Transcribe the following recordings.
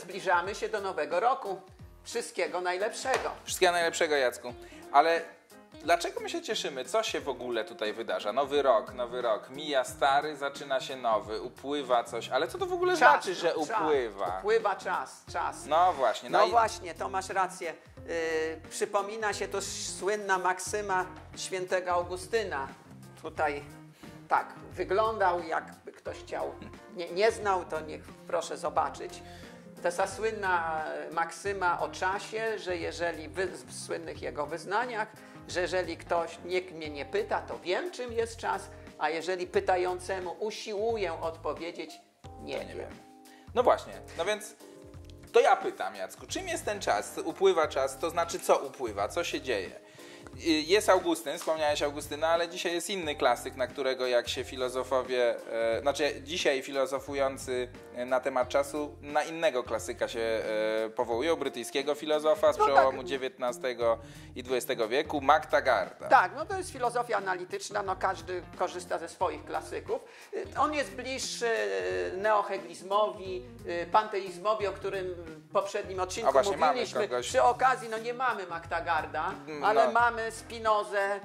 zbliżamy się do nowego roku. Wszystkiego najlepszego. Wszystkiego najlepszego, Jacku. Ale dlaczego my się cieszymy? Co się w ogóle tutaj wydarza? Nowy rok. Mija stary, zaczyna się nowy, upływa coś. Ale co to w ogóle znaczy, że upływa? Upływa czas. No właśnie. No właśnie, to masz rację. Przypomina się to słynna maksyma świętego Augustyna. Tutaj tak wyglądał, jakby ktoś chciał, nie znał, to niech proszę zobaczyć. To jest ta słynna maksyma o czasie, że jeżeli w słynnych jego wyznaniach, że jeżeli ktoś nikt mnie nie pyta, to wiem, czym jest czas, a jeżeli pytającemu usiłuję odpowiedzieć, nie wiem. No właśnie, no więc to ja pytam, Jacku, czym jest ten czas? Upływa czas, to znaczy co upływa, co się dzieje? Jest Augustyn, wspomniałeś Augustyna, ale dzisiaj jest inny klasyk, na którego jak się filozofowie, dzisiaj filozofujący na temat czasu, na innego klasyka się powołują, brytyjskiego filozofa z przełomu XIX i XX wieku, Mactagarda. Tak, no to jest filozofia analityczna, no każdy korzysta ze swoich klasyków. On jest bliższy neohegelizmowi, panteizmowi, o którym w poprzednim odcinku mówiliśmy. Przy okazji, no nie mamy Mactagarda, ale mamy Spinozę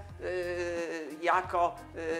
jako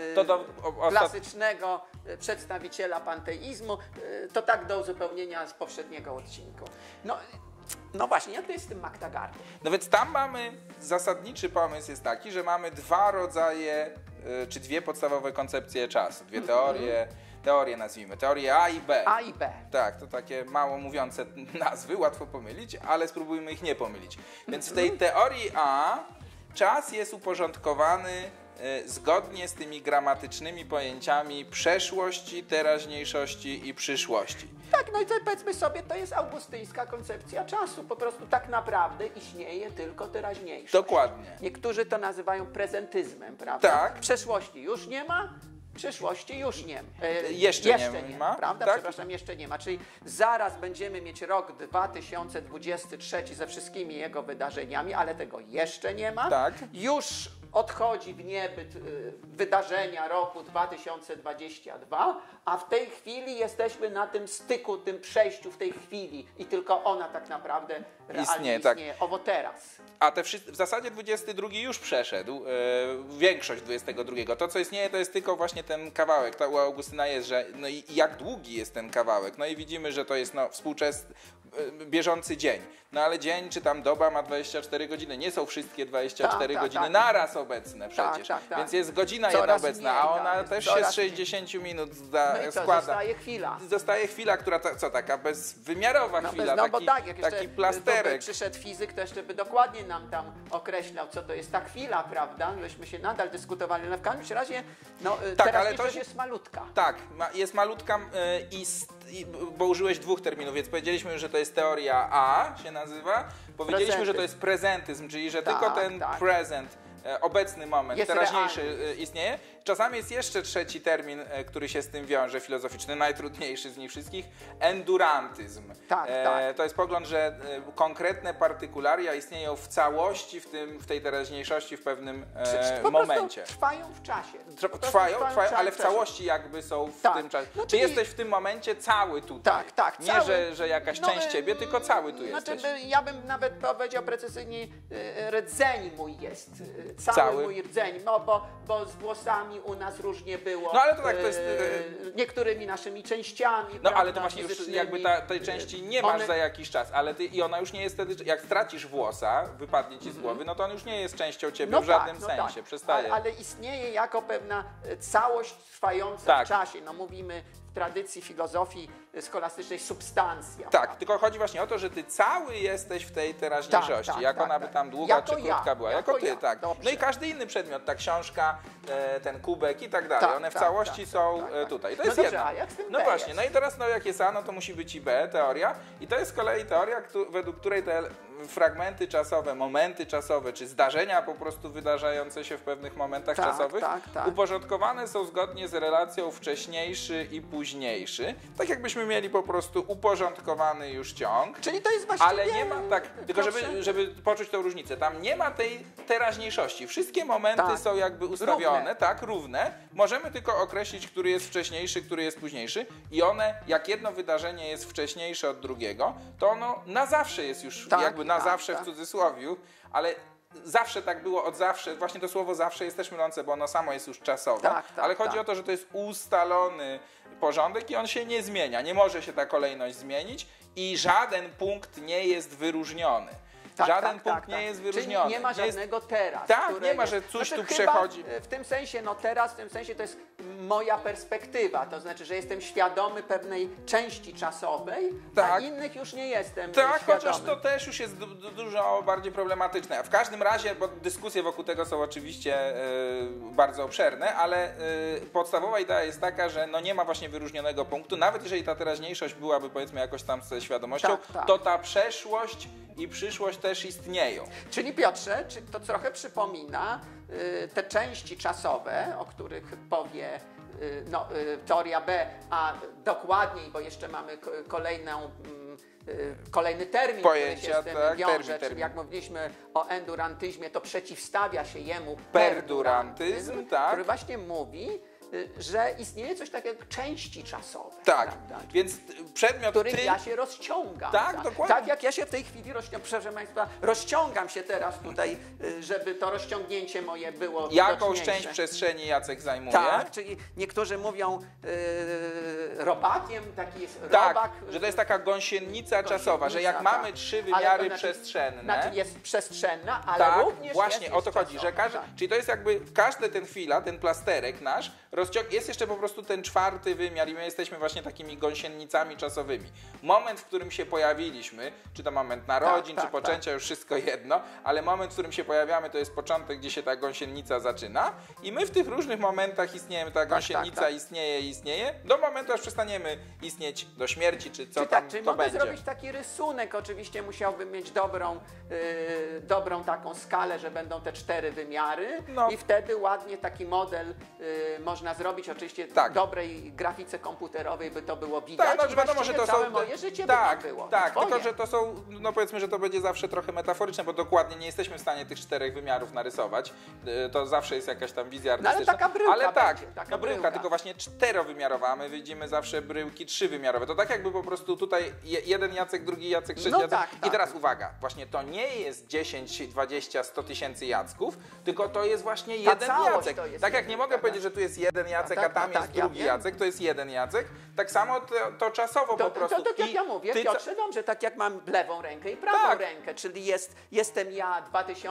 klasycznego przedstawiciela panteizmu. To tak do uzupełnienia z poprzedniego odcinku. No właśnie, jak to jest z tym Mactagardem? No więc tam mamy, zasadniczy pomysł jest taki, że mamy dwa rodzaje, czy dwie podstawowe koncepcje czasu, dwie teorie nazwijmy, teorie A i B. A i B. Tak, to takie mało mówiące nazwy, łatwo pomylić, ale spróbujmy ich nie pomylić. Więc w tej teorii A czas jest uporządkowany zgodnie z tymi gramatycznymi pojęciami przeszłości, teraźniejszości i przyszłości. Tak, no i to powiedzmy sobie, to jest augustyńska koncepcja czasu. Po prostu tak naprawdę istnieje tylko teraźniejszość. Dokładnie. Niektórzy to nazywają prezentyzmem, prawda? Tak. Przeszłości już nie ma, przyszłości już nie ma. Jeszcze nie ma, prawda? Tak? Przepraszam, jeszcze nie ma. Czyli zaraz będziemy mieć rok 2023 ze wszystkimi jego wydarzeniami, ale tego jeszcze nie ma. Tak. Już odchodzi w niebyt wydarzenia roku 2022, a w tej chwili jesteśmy na tym styku, tym przejściu w tej chwili i tylko ona tak naprawdę realnie istnieje. Tak. Owo teraz. A w zasadzie 22 już przeszedł, większość 22. To, co istnieje, to jest tylko właśnie ten kawałek. To u Augustyna jest, że no i jak długi jest ten kawałek. No i widzimy, że to jest współczesny, bieżący dzień. No ale dzień czy tam doba ma 24 godziny. Nie są wszystkie 24 godziny naraz obecne przecież. Tak. Więc jest godzina jedna obecna, a ona też się z 60 minut składa. Zostaje chwila. Zostaje chwila, która taka bezwymiarowa chwila, taki plasterek. Przyszedł fizyk, to jeszcze by dokładnie nam tam określał, co to jest ta chwila, prawda? Myśmy się nadal dyskutowali, ale w każdym razie teraźniejszość jest malutka. Tak, jest malutka, bo użyłeś dwóch terminów, więc powiedzieliśmy już, że to jest teoria A, się nazywa. Powiedzieliśmy, że to jest prezentyzm, czyli że tylko ten present, obecny moment, teraźniejszy istnieje. Czasami jest jeszcze trzeci termin, który się z tym wiąże, filozoficzny, najtrudniejszy z nich wszystkich, endurantyzm. Tak. To jest pogląd, że konkretne partykularia istnieją w całości w tej teraźniejszości w pewnym momencie. Trwają w czasie. Trwają, ale w całości jakby są w tym czasie. No, czyli jesteś w tym momencie cały tutaj. Tak. Nie, że jakaś część ciebie, tylko cały tu jesteś. Ja bym nawet powiedział precyzyjnie, rdzeń mój jest. Cały mój rdzeń, bo z włosami u nas różnie było. No ale to tak, to jest... niektórymi naszymi częściami. No ale to właśnie już jakby tej części nie masz za jakiś czas, ale i ona już nie jest wtedy, jak stracisz włosa, wypadnie ci z głowy, no to on już nie jest częścią ciebie w żadnym sensie, przestaje. Ale istnieje jako pewna całość trwająca w czasie. No mówimy w tradycji filozofii scholastycznej substancja. Tak, tylko chodzi właśnie o to, że ty cały jesteś w tej teraźniejszości, jak ona by tam długa czy krótka była, jako ty, tak. Dobrze. No i każdy inny przedmiot, ta książka, ten kubek i tak dalej, one w całości są tutaj. To jest jedno. No właśnie, no i teraz jak jest A, no to musi być i B, teoria, i to jest z kolei teoria, według której te fragmenty czasowe, momenty czasowe, czy zdarzenia po prostu wydarzające się w pewnych momentach czasowych uporządkowane są zgodnie z relacją wcześniejszy i późniejszy. Tak jakbyśmy mieli po prostu uporządkowany już ciąg. Czyli to jest właściwie... Ale nie ma tylko żeby poczuć tą różnicę, tam nie ma tej teraźniejszości. Wszystkie momenty są jakby ustawione, równe. Możemy tylko określić, który jest wcześniejszy, który jest późniejszy i one, jak jedno wydarzenie jest wcześniejsze od drugiego, to ono na zawsze jest już jakby na zawsze w cudzysłowiu, ale zawsze tak było od zawsze. Właśnie to słowo zawsze jest też mylące, bo ono samo jest już czasowe, ale chodzi o to, że to jest ustalony porządek i on się nie zmienia. Nie może się ta kolejność zmienić i żaden punkt nie jest wyróżniony. Żaden punkt nie jest wyróżniony. Czyli nie ma żadnego teraz. Nie ma, że coś tu przechodzi. W tym sensie, teraz w tym sensie to jest moja perspektywa. To znaczy, że jestem świadomy pewnej części czasowej, a innych już nie jestem świadomy. Chociaż to też już jest dużo bardziej problematyczne. W każdym razie, bo dyskusje wokół tego są oczywiście bardzo obszerne, ale podstawowa idea jest taka, że no nie ma właśnie wyróżnionego punktu. Nawet jeżeli ta teraźniejszość byłaby, powiedzmy, jakoś tam ze świadomością, to ta przeszłość i przyszłość też istnieją. Czyli Piotrze, czy to trochę przypomina te części czasowe, o których powie teoria B, a dokładniej, bo jeszcze mamy kolejny termin, pojęcia, który się z tym wiąże, czyli jak mówiliśmy o endurantyzmie, to przeciwstawia się jemu perdurantyzm, tak, który właśnie mówi, że istnieje coś takiego jak części czasowe. Tak, więc przedmiot których ja się rozciągam. Tak, dokładnie. Tak jak ja się w tej chwili proszę Państwa, rozciągam się teraz tutaj, żeby to rozciągnięcie moje było jakąś część przestrzeni Jacek zajmuje. Tak, czyli niektórzy mówią robakiem, taki jest robak. Że to jest taka gąsienica czasowa, że jak mamy 3 wymiary przestrzenne. Znaczy jest przestrzenna, ale również właśnie o to chodzi, że czyli to jest jakby każdy ten chwila, ten plasterek nasz, jest jeszcze po prostu ten 4. wymiar i my jesteśmy właśnie takimi gąsienicami czasowymi. Moment, w którym się pojawiliśmy, czy to moment narodzin, czy poczęcia, już wszystko jedno, ale moment, w którym się pojawiamy, to jest początek, gdzie się ta gąsienica zaczyna i my w tych różnych momentach istniejemy, ta gąsienica istnieje, do momentu, aż przestaniemy istnieć do śmierci, czy co tam czy to mogę będzie. zrobić taki rysunek, oczywiście musiałbym mieć dobrą taką skalę, że będą te 4 wymiary i wtedy ładnie taki model można zrobić, oczywiście w dobrej grafice komputerowej by to było widać. Tak, wiadomo, że to całe moje życie by tak było. Tak, tylko że to są, powiedzmy, że to będzie zawsze trochę metaforyczne, bo dokładnie nie jesteśmy w stanie tych 4 wymiarów narysować. To zawsze jest jakaś tam wizja artystyczna. Ale taka bryłka taka bryłka, tylko właśnie 4-wymiarowa, my widzimy zawsze bryłki 3-wymiarowe. To tak jakby po prostu tutaj jeden Jacek, drugi Jacek, trzeci Jacek. I teraz uwaga, właśnie to nie jest 10, 20, 100 tysięcy Jacków, tylko to jest właśnie jeden Jacek. Tak jak nie mogę powiedzieć, że tu jest jeden Jacek, a tam jest drugi Jacek, to jest jeden Jacek. Tak samo to czasowo po prostu. To jak ja mówię, Piotrze, dobrze, tak jak mam lewą rękę i prawą rękę, czyli jestem ja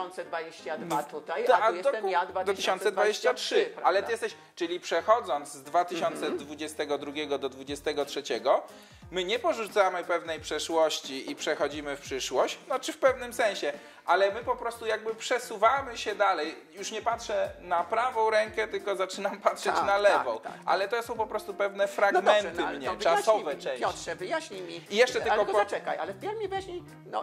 2022 tutaj, a tu jestem ja 2023. Ale ty jesteś, czyli przechodząc z 2022 do 2023, my nie porzucamy pewnej przeszłości i przechodzimy w przyszłość, znaczy w pewnym sensie, ale my po prostu jakby przesuwamy się dalej. Już nie patrzę na prawą rękę, tylko zaczynam patrzeć na lewą. Ale to są po prostu pewne fragmenty mnie, czasowe części. Piotrze, wyjaśnij mi. I jeszcze tylko zaczekaj, ale wpierw mi wyjaśnij,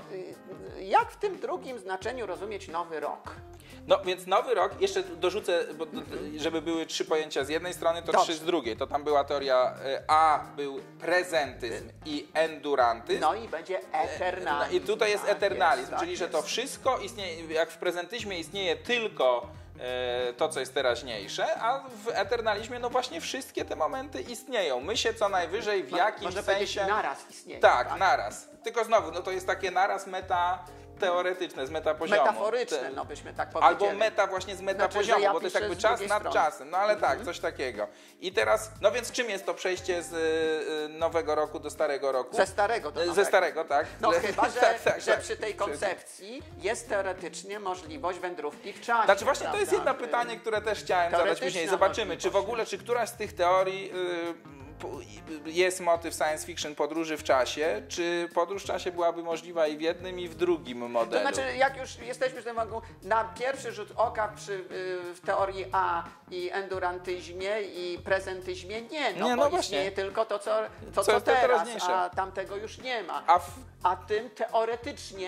jak w tym drugim znaczeniu rozumieć nowy rok? No więc nowy rok, jeszcze dorzucę, żeby były 3 pojęcia z jednej strony, to 3 z drugiej. To tam była teoria A, był prezentyzm i endurantyzm. No i będzie eternalizm. I tutaj jest eternalizm, czyli że to wszystko istnieje, jak w prezentyzmie istnieje tylko to, co jest teraźniejsze, a w eternalizmie no właśnie wszystkie te momenty istnieją. My się co najwyżej w jakimś sensie... naraz istnieje. Tak, naraz. Tylko znowu, no to jest takie naraz teoretyczne, z metapoziomu. Metaforyczne, no byśmy tak powiedzieli. Albo meta właśnie z metapoziomu, bo to jest jakby czas nad czasem. No ale tak, coś takiego. I teraz, no więc czym jest to przejście z nowego roku do starego roku? Ze starego do nowego. Ze starego, tak. No chyba, że przy tej koncepcji jest teoretycznie możliwość wędrówki w czasie. Znaczy właśnie to jest jedno pytanie, które też chciałem zadać później. Zobaczymy, czy w ogóle, czy któraś z tych teorii jest motyw science fiction podróży w czasie, czy podróż w czasie byłaby możliwa i w jednym, i w drugim modelu? To znaczy, jak już jesteśmy w tym na pierwszy rzut oka w teorii A i endurantyzmie i prezentyzmie bo istnieje tylko to, co teraz, a tamtego już nie ma. A tym teoretycznie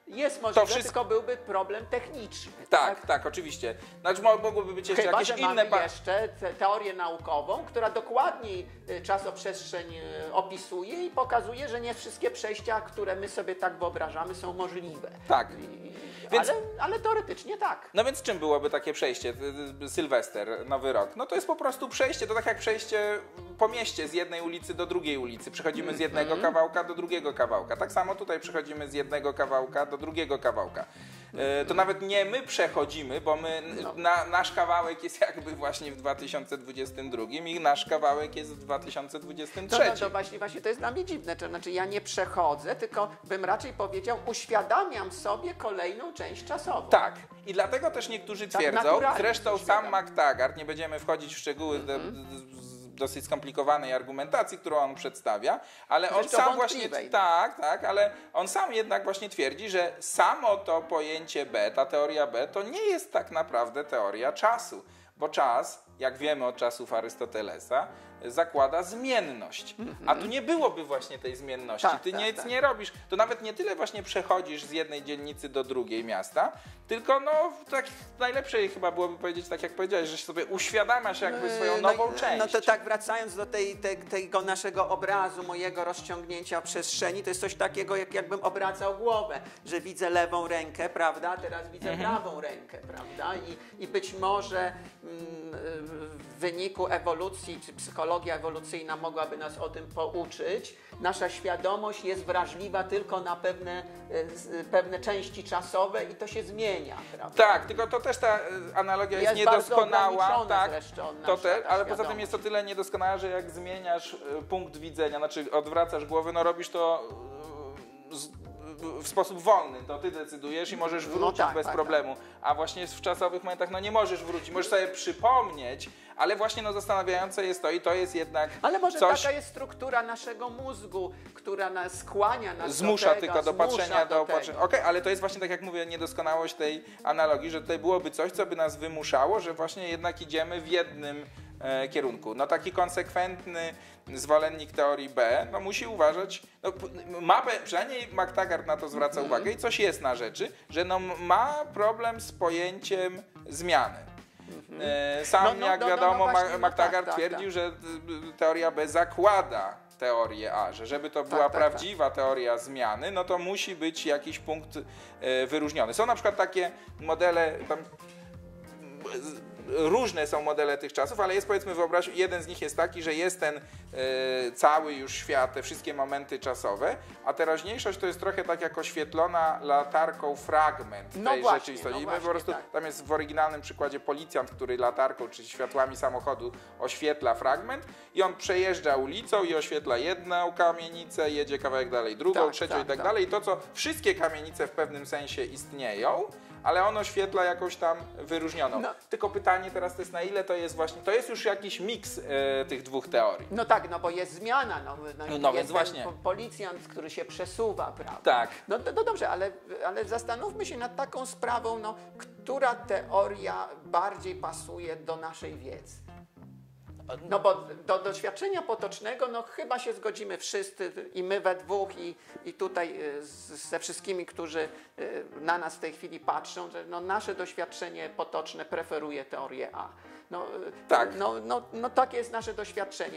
jest możliwe, wszystko... tylko byłby problem techniczny. Tak, oczywiście. Znaczy mogłyby być jeszcze Chyba, jakieś że inne... mamy jeszcze teorię naukową, która dokładniej czasoprzestrzeń opisuje i pokazuje, że nie wszystkie przejścia, które my sobie tak wyobrażamy, są możliwe. Tak. Więc... Ale teoretycznie tak. No więc czym byłoby takie przejście? Sylwester, Nowy Rok. No to jest po prostu przejście, to tak jak przejście po mieście z jednej ulicy do drugiej ulicy. Przechodzimy z jednego kawałka do drugiego kawałka. Tak samo tutaj przechodzimy z jednego kawałka do drugiego kawałka. To nawet nie my przechodzimy, bo nasz kawałek jest jakby właśnie w 2022 i nasz kawałek jest w 2023. To właśnie to jest dla mnie dziwne. To znaczy ja nie przechodzę, tylko bym raczej powiedział, uświadamiam sobie kolejną część czasową. Tak. I dlatego też niektórzy twierdzą, zresztą sam McTaggart, nie będziemy wchodzić w szczegóły dosyć skomplikowanej argumentacji, którą on przedstawia, ale on sam właśnie ale on sam jednak właśnie twierdzi, że samo to pojęcie B, ta teoria B, to nie jest tak naprawdę teoria czasu, bo czas, jak wiemy od czasów Arystotelesa, zakłada zmienność. A tu nie byłoby właśnie tej zmienności. Ty nic nie robisz. To nawet nie tyle właśnie przechodzisz z jednej dzielnicy do drugiej miasta, tylko tak najlepsze chyba byłoby powiedzieć, tak jak powiedziałeś, że sobie uświadamiasz jakby swoją nową część. No to tak wracając do tego naszego obrazu, mojego rozciągnięcia przestrzeni, to jest coś takiego, jakbym obracał głowę, że widzę lewą rękę, prawda, a teraz widzę prawą rękę, prawda, i być może w wyniku ewolucji, czy psychologia ewolucyjna mogłaby nas o tym pouczyć, nasza świadomość jest wrażliwa tylko na pewne części czasowe i to się zmienia, prawda? Tak, tylko to też ta analogia jest niedoskonała, ale poza tym jest to tyle niedoskonała, że jak zmieniasz punkt widzenia, znaczy odwracasz głowę, no robisz to w sposób wolny, to ty decydujesz i możesz wrócić bez problemu, a właśnie w czasowych momentach nie możesz wrócić, możesz sobie przypomnieć, ale właśnie zastanawiające jest to i to jest jednak ale może taka jest struktura naszego mózgu, która nas skłania nas zmusza tylko do patrzenia do tego. Okej, ale to jest właśnie tak jak mówię, niedoskonałość tej analogii, że tutaj byłoby coś, co by nas wymuszało, że właśnie jednak idziemy w jednym kierunku. No taki konsekwentny zwolennik teorii B, musi uważać, przynajmniej McTaggart na to zwraca uwagę i coś jest na rzeczy, że ma problem z pojęciem zmiany. Sam jak wiadomo McTaggart twierdził, że teoria B zakłada teorię A, że żeby to była prawdziwa teoria zmiany, no to musi być jakiś punkt wyróżniony. Są na przykład takie modele, różne są modele tych czasów, ale jest powiedzmy, jeden z nich jest taki, że jest ten cały już świat, te wszystkie momenty czasowe, a teraźniejszość to jest trochę tak jak oświetlona latarką fragment tej rzeczywistości. Po prostu tam jest w oryginalnym przykładzie policjant, który latarką czy światłami samochodu oświetla fragment i on przejeżdża ulicą i oświetla jedną kamienicę, jedzie kawałek dalej drugą, trzecią i tak dalej. I to, co wszystkie kamienice w pewnym sensie istnieją, ale on oświetla jakąś tam wyróżnioną. Tylko pytanie teraz to jest, na ile to jest właśnie, to jest już jakiś miks tych dwóch teorii. No tak, bo jest zmiana, jest więc właśnie policjant, który się przesuwa, prawda? Tak. No dobrze, ale zastanówmy się nad taką sprawą, która teoria bardziej pasuje do naszej wiedzy. No bo do doświadczenia potocznego chyba się zgodzimy wszyscy i my we dwóch i tutaj ze wszystkimi, którzy na nas w tej chwili patrzą, że nasze doświadczenie potoczne preferuje teorię A. Takie jest nasze doświadczenie.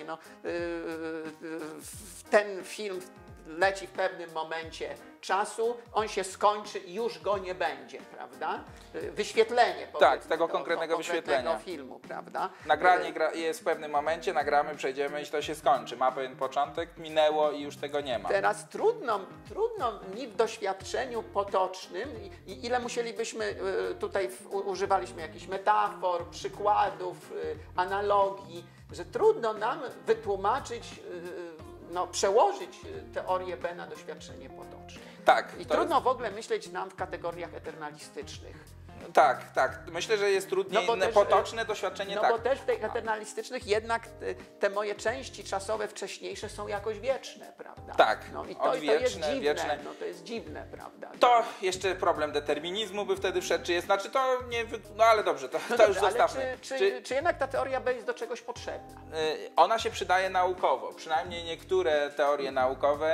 Ten film leci w pewnym momencie czasu, on się skończy i już go nie będzie, prawda? Wyświetlenie, tego konkretnego wyświetlenia filmu, prawda? Nagranie jest w pewnym momencie, nagramy, przejdziemy i to się skończy. Ma pewien początek, minęło i już tego nie ma. Teraz trudno mi w doświadczeniu potocznym i ile musielibyśmy, tutaj używaliśmy jakichś metafor, przykładów, analogii, że trudno nam wytłumaczyć, przełożyć teorię B na doświadczenie potoczne. I trudno w ogóle myśleć nam w kategoriach eternalistycznych. Tak. Myślę, że jest trudniej potoczne doświadczenie. Bo też w tych eternalistycznych jednak te moje części czasowe wcześniejsze są jakoś wieczne, prawda? Tak, I to jest dziwne, wieczne. to jest dziwne, prawda? To jeszcze problem determinizmu by wtedy wszedł, czy jest, to nie, ale dobrze, to już zostawmy. Czy jednak ta teoria B jest do czegoś potrzebna? Ona się przydaje naukowo, przynajmniej niektóre teorie naukowe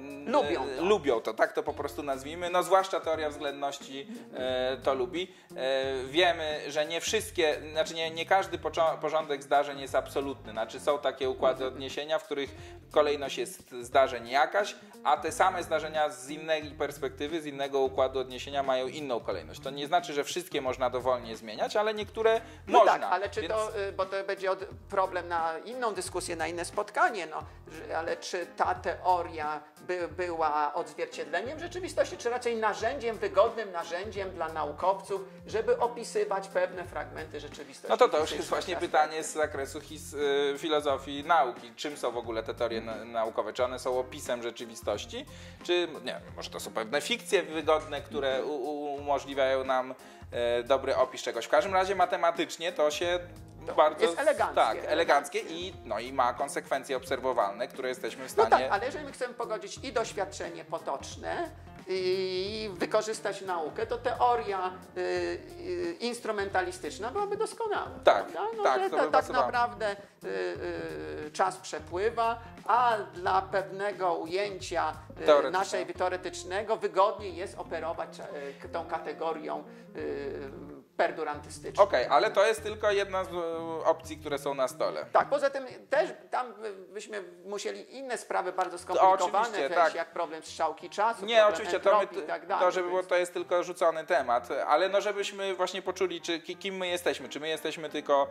lubią to, tak to po prostu nazwijmy. No zwłaszcza teoria względności to lubi. Wiemy, że nie wszystkie, znaczy nie każdy porządek zdarzeń jest absolutny. Znaczy są takie układy odniesienia, w których kolejność jest zdarzeń jakaś, a te same zdarzenia z innej perspektywy, z innego układu odniesienia mają inną kolejność. To nie znaczy, że wszystkie można dowolnie zmieniać, ale niektóre można. Tak, ale czy to, bo to będzie problem na inną dyskusję, na inne spotkanie, ale czy ta teoria była odzwierciedleniem rzeczywistości, czy raczej narzędziem, wygodnym narzędziem dla naukowców, żeby opisywać pewne fragmenty rzeczywistości? No to już jest właśnie pytanie z zakresu filozofii nauki. Czym są w ogóle te teorie naukowe? Czy one są opisem rzeczywistości? Czy nie, może to są pewne fikcje wygodne, które umożliwiają nam dobry opis czegoś. W każdym razie matematycznie to się bardzo jest eleganckie. Tak, eleganckie i ma konsekwencje obserwowalne, które jesteśmy w stanie... No tak, ale jeżeli my chcemy pogodzić i doświadczenie potoczne i wykorzystać naukę, to teoria instrumentalistyczna byłaby doskonała. Tak, no, tak, to by tak naprawdę czas przepływa, a dla pewnego ujęcia naszej teoretycznego wygodniej jest operować tą kategorią perdurantystyczną. Okej, ale to jest tylko jedna z opcji, które są na stole. Tak, poza tym też tam byśmy musieli inne sprawy bardzo skomplikowane wejść, tak. Jak problem strzałki czasu, Nie, oczywiście, entropii i tak dalej. to żeby było, to jest tylko rzucony temat, ale no żebyśmy właśnie poczuli, kim my jesteśmy, czy my jesteśmy tylko,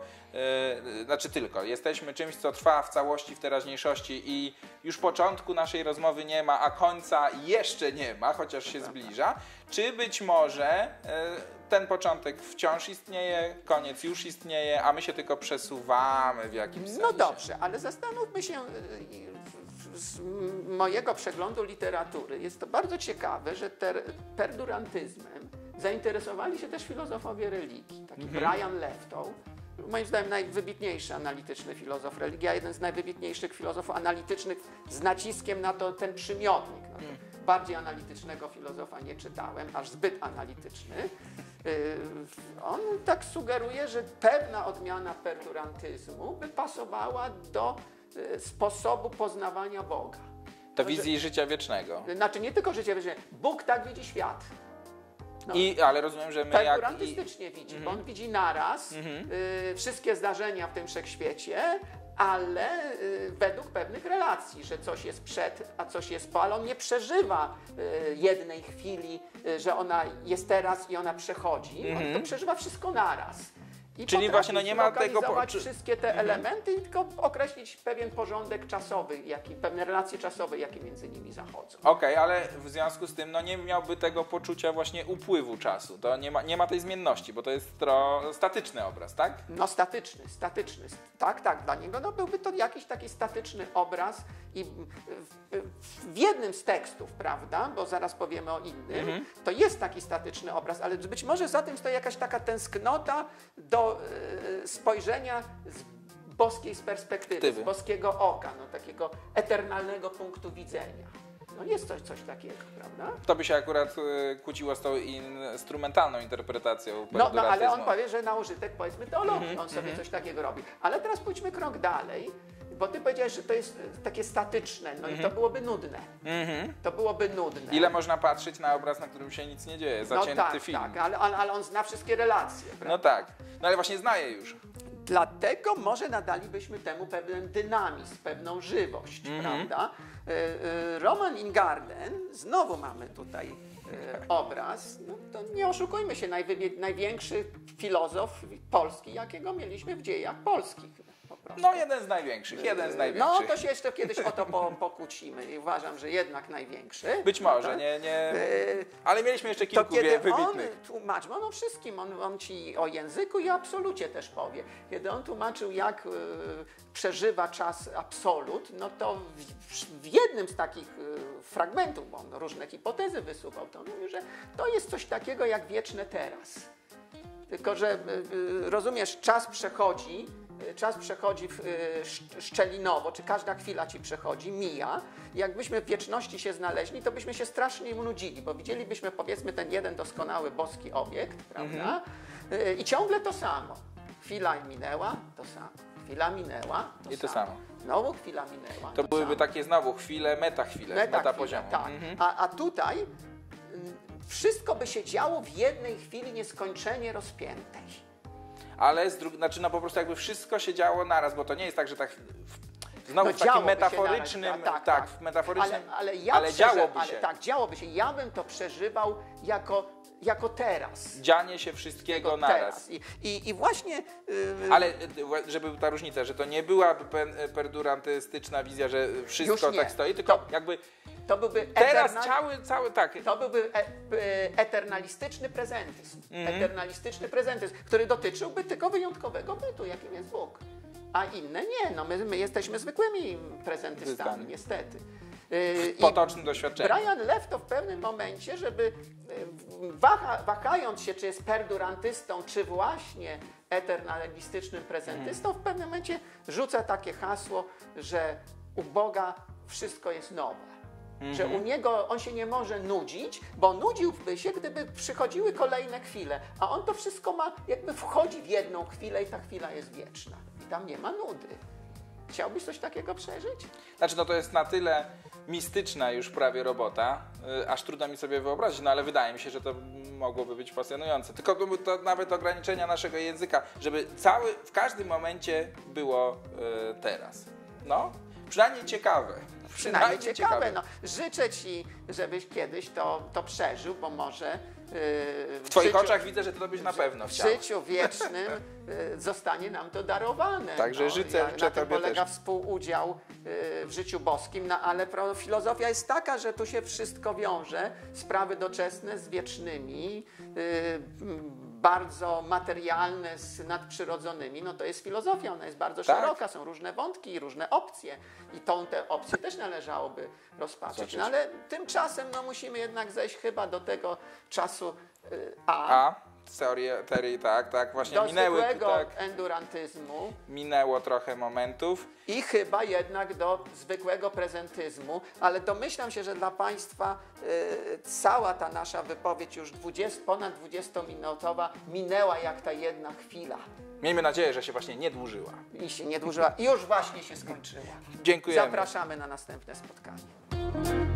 jesteśmy czymś, co trwa w całości, w teraźniejszości i już początku naszej rozmowy nie ma, a końca jeszcze nie ma, chociaż się zbliża, czy być może ten początek wciąż istnieje, koniec już istnieje, a my się tylko przesuwamy w jakimś sensie. No dobrze, ale zastanówmy się z mojego przeglądu literatury. Jest to bardzo ciekawe, że perdurantyzmem zainteresowali się też filozofowie religii. Taki Brian Leftow, moim zdaniem najwybitniejszy analityczny filozof religii, a jeden z najwybitniejszych filozofów analitycznych z naciskiem na to ten przymiotnik. Bardziej analitycznego filozofa nie czytałem, aż zbyt analityczny. On tak sugeruje, że pewna odmiana perdurantyzmu by pasowała do sposobu poznawania Boga. Do wizji życia wiecznego. Znaczy nie tylko życia wiecznego. Bóg tak widzi świat. No, ale rozumiem, że my perdurantystycznie widzi, bo on widzi naraz wszystkie zdarzenia w tym wszechświecie, ale według pewnych relacji, że coś jest przed, a coś jest po, ale on nie przeżywa jednej chwili, że ona jest teraz i ona przechodzi. On to przeżywa wszystko naraz. I czyli właśnie nie ma tego wszystkie te elementy i tylko określić pewien porządek czasowy, pewne relacje czasowe, jakie między nimi zachodzą. Okej, ale w związku z tym nie miałby tego poczucia właśnie upływu czasu. To nie ma tej zmienności, bo to jest statyczny obraz, tak? No statyczny. Tak, dla niego byłby to jakiś taki statyczny obraz i w jednym z tekstów, prawda, bo zaraz powiemy o innym, to jest taki statyczny obraz, ale być może za tym stoi jakaś taka tęsknota do spojrzenia z boskiej perspektywy, z boskiego oka, takiego eternalnego punktu widzenia. Jest coś takiego, prawda? To by się akurat kłóciło z tą instrumentalną interpretacją. Ale on powie, że na użytek, powiedzmy, teologii on sobie coś takiego robi. Ale teraz pójdźmy krok dalej, bo ty powiedziałeś, że to jest takie statyczne, i to byłoby nudne. To byłoby nudne. Ile można patrzeć na obraz, na którym się nic nie dzieje, zacięty film. Tak, ale on zna wszystkie relacje, prawda? No tak, ale właśnie zna je już. Dlatego może nadalibyśmy temu pewien dynamizm, pewną żywość, prawda? Roman Ingarden, znowu mamy tutaj obraz, to nie oszukujmy się, największy filozof polski, jakiego mieliśmy w dziejach polskich. Jeden z największych. To się jeszcze kiedyś o to pokłócimy i uważam, że jednak największy. Być może, ale mieliśmy jeszcze kilku wybitnych. On tłumaczył, on o wszystkim, on ci o języku i o absolucie też powie. Kiedy on tłumaczył, jak przeżywa czas absolut, to w jednym z takich fragmentów, bo on różne hipotezy wysuwał, to on mówił, że to jest coś takiego jak wieczne teraz. Tylko że rozumiesz, czas przechodzi szczelinowo, czy każda chwila ci przechodzi, mija. Jakbyśmy w wieczności się znaleźli, to byśmy się strasznie unudzili, bo widzielibyśmy, powiedzmy, ten jeden doskonały boski obiekt, prawda? I ciągle to samo. Chwila minęła, to samo. Chwila minęła, to samo. Znowu chwila minęła. To byłyby takie znowu chwile, metapoziomu. Tak. A tutaj wszystko by się działo w jednej chwili nieskończenie rozpiętej. Ale znaczy no po prostu jakby wszystko się działo naraz, bo to nie jest tak, że tak znowu w takim działoby się metaforycznym, naraz, tak, w metaforycznym, ale działoby się. Tak, działoby się. Ja bym to przeżywał jako teraz. Dzianie się wszystkiego naraz. I właśnie... Ale żeby ta różnica, że to nie byłaby perdurantystyczna wizja, że wszystko tak stoi, tylko jakby to byłby teraz cały tak. To byłby eternalistyczny prezentyzm. Eternalistyczny prezentyzm, który dotyczyłby tylko wyjątkowego bytu, jakim jest Bóg. A inne nie. No my jesteśmy zwykłymi prezentystami, niestety. W potocznym doświadczeniu. Brian Lew to w pewnym momencie, żeby wahając się, czy jest perdurantystą, czy właśnie eternalistycznym prezentystą, w pewnym momencie rzuca takie hasło, że u Boga wszystko jest nowe. Że u Niego on się nie może nudzić, bo nudziłby się, gdyby przychodziły kolejne chwile. A on to wszystko ma, jakby wchodzi w jedną chwilę i ta chwila jest wieczna. I tam nie ma nudy. Chciałbyś coś takiego przeżyć? Znaczy, no to jest na tyle mistyczna już prawie robota, aż trudno mi sobie wyobrazić, no ale wydaje mi się, że to mogłoby być fascynujące. Tylko to nawet ograniczenia naszego języka, żeby w każdym momencie było teraz. No, przynajmniej ciekawe. Przynajmniej ciekawe. No, życzę Ci, żebyś kiedyś to przeżył, bo może w Twoich oczach widzę, że to byś na pewno chciał. W życiu wiecznym zostanie nam to darowane. Także życzę na tym Tobie polega też. Współudział w życiu boskim, no ale filozofia jest taka, że tu się wszystko wiąże, sprawy doczesne z wiecznymi, bardzo materialne z nadprzyrodzonymi, no to jest filozofia, ona jest bardzo szeroka, są różne wątki i różne opcje i te opcje też należałoby rozpatrzeć. No ale tymczasem no, musimy jednak zejść chyba do tego czasu teorii, tak, właśnie do minęły. zwykłego endurantyzmu. Minęło trochę momentów. I chyba jednak do zwykłego prezentyzmu, ale domyślam się, że dla Państwa cała ta nasza wypowiedź już ponad 20-minutowa minęła jak ta jedna chwila. Miejmy nadzieję, że się właśnie nie dłużyła. I się nie dłużyła. I już właśnie się skończyła. Dziękujemy. Zapraszamy na następne spotkanie.